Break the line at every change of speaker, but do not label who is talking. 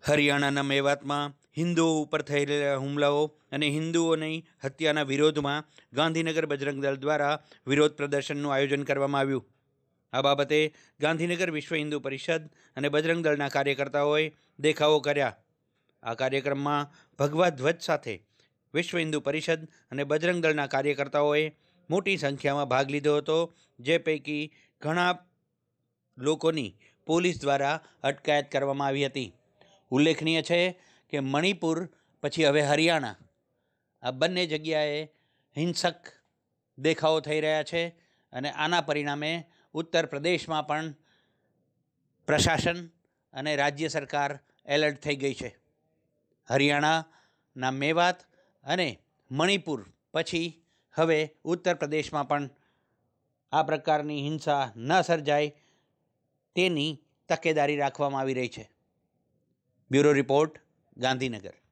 હરિયાણાના મેવાતમાં હિન્દુઓ ઉપર થઈ રહેલા હુમલાઓ અને હિન્દુઓની હત્યાના વિરોધમાં ગાંધીનગર બજરંગ દળ દ્વારા વિરોધ પ્રદર્શનનું આયોજન કરવામાં આવ્યું. આ બાબતે ગાંધીનગર વિશ્વ હિન્દુ પરિષદ અને બજરંગ દળના કાર્યકર્તાઓએ દેખાવો કર્યા. આ કાર્યક્રમમાં ભગવા ધ્વજ સાથે વિશ્વ હિન્દુ પરિષદ અને બજરંગ દળના કાર્યકર્તાઓએ મોટી સંખ્યામાં ભાગ લીધો હતો, જે પૈકી ઘણા લોકોની પોલીસ દ્વારા અટકાયત કરવામાં આવી હતી. ઉલ્લેખનીય છે કે મણિપુર પછી હવે હરિયાણા, આ બંને જગ્યાએ હિંસક દેખાવો થઈ રહ્યા છે અને આના પરિણામે ઉત્તર પ્રદેશમાં પણ પ્રશાસન અને રાજ્ય સરકાર એલર્ટ થઈ ગઈ છે. હરિયાણાના મેવાત અને મણિપુર પછી હવે ઉત્તર પ્રદેશમાં પણ આ પ્રકારની હિંસા ન સર્જાય તેની તકેદારી રાખવામાં આવી રહી છે. Bureau report, Gandhinagar.